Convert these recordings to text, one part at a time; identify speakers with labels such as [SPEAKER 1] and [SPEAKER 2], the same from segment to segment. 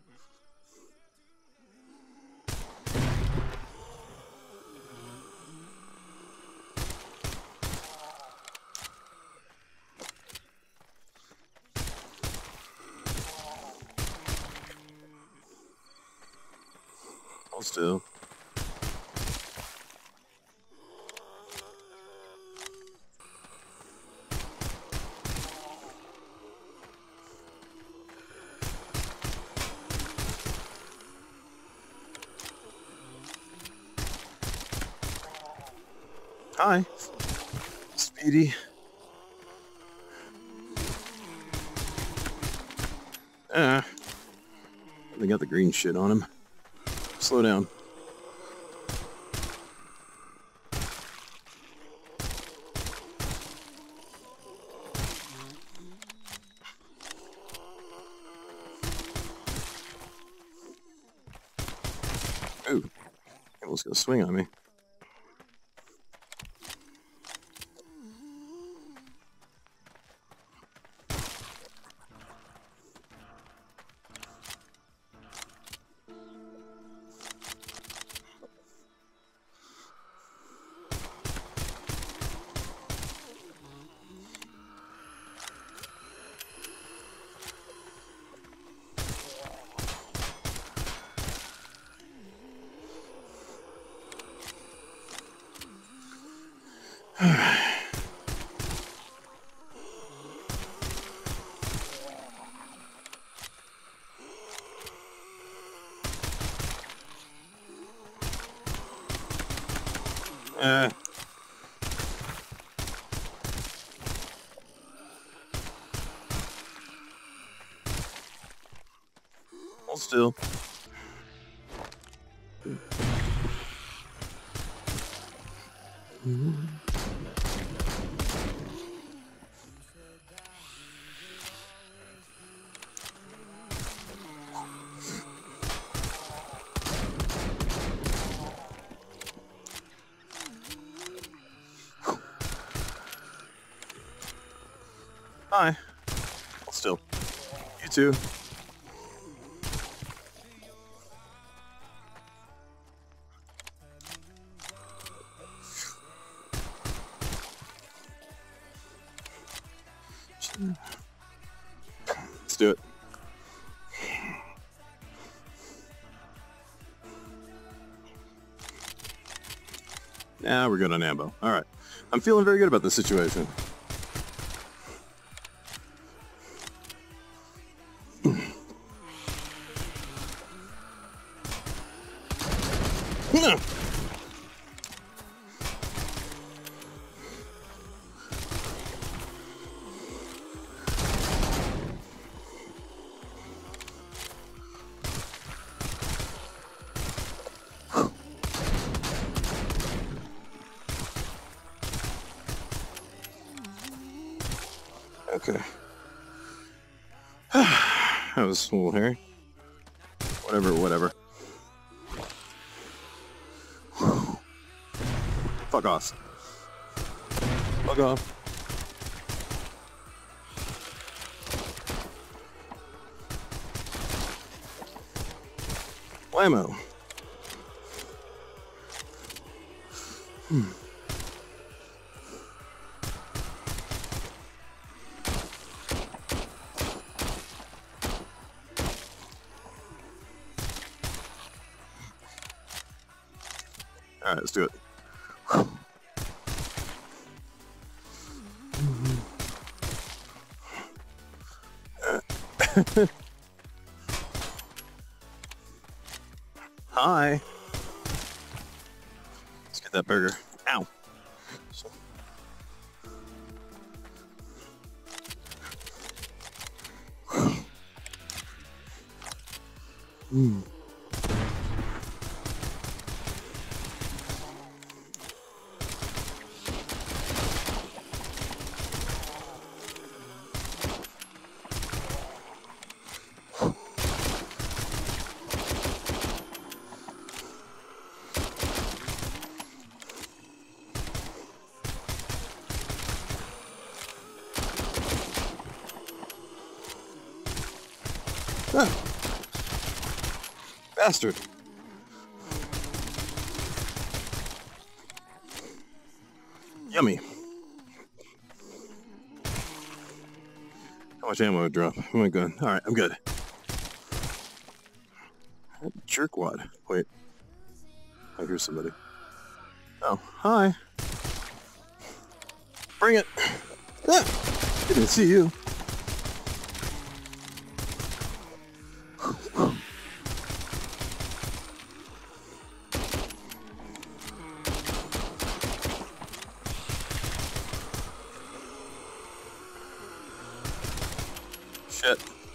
[SPEAKER 1] Hold still. Hi, Speedy. They got the green shit on him. Slow down. Ooh, he almost gonna swing on me. Hold still. Hi. Hold still. You too. Let's do it. Now we're good on ammo. All right. I'm feeling very good about this situation. No. Okay. That was a little hairy. Whatever. Fuck off. Fuck off. Whammo. All right, let's do it. Hi. Let's get that burger. Ow. Bastard. Yummy. How much ammo would drop? Oh my god. Alright, I'm good. Jerkwad. Wait. I hear somebody. Oh, hi. Bring it. Ah, didn't see you. Shit.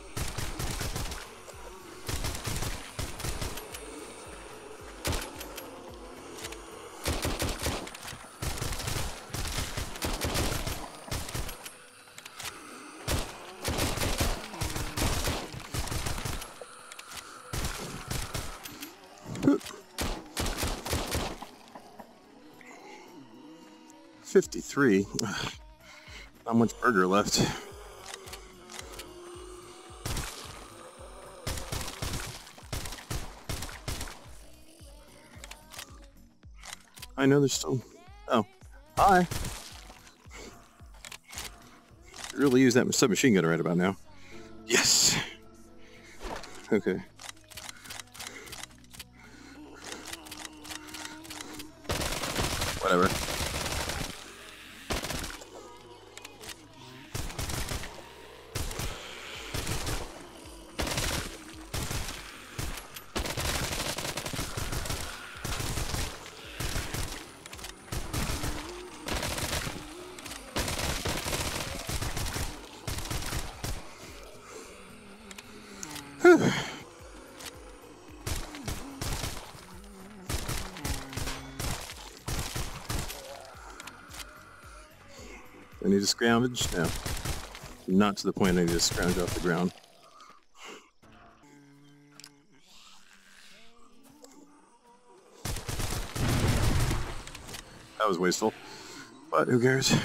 [SPEAKER 1] Oop. 53. Not much burger left. I know there's still... Oh. Hi. Really use that submachine gun right about now. Yes. Okay. Whatever. I need to scrounge? No. Not to the point I need to scrounge off the ground. That was wasteful. But who cares?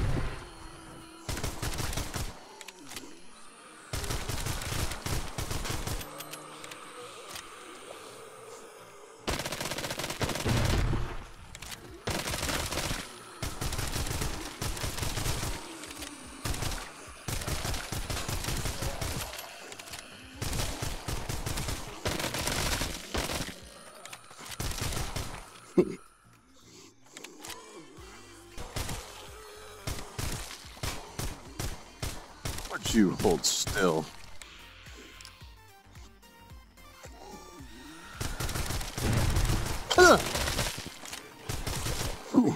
[SPEAKER 1] Why'd you hold still? Ah! Ooh.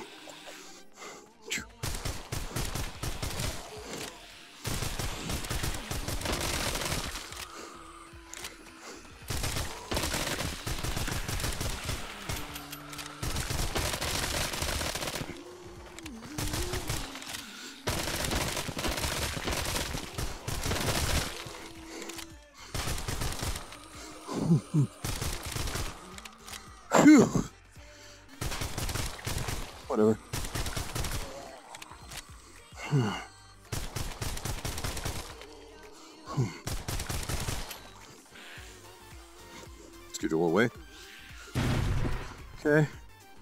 [SPEAKER 1] Phew. Whatever. Let's get it all away. Okay.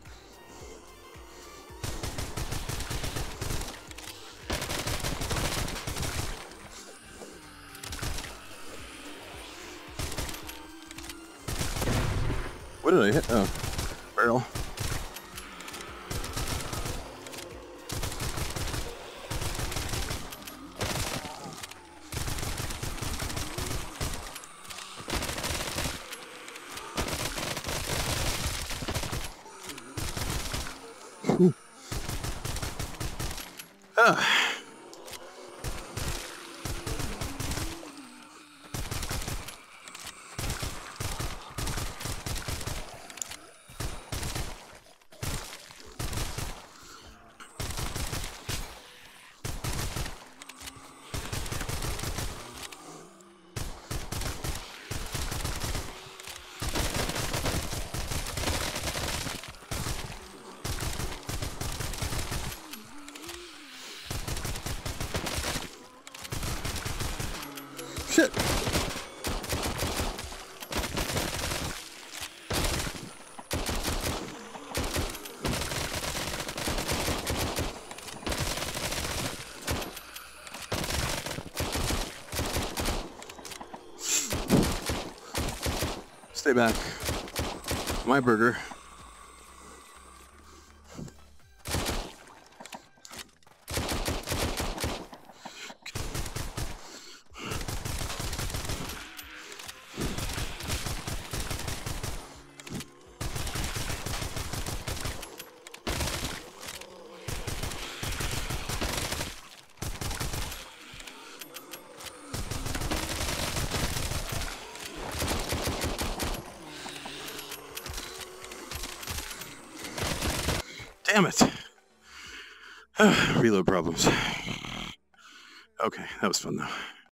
[SPEAKER 1] What did I hit? Oh, barrel. Ah. Stay back. My burger. Damn it. Reload problems. Okay, that was fun though.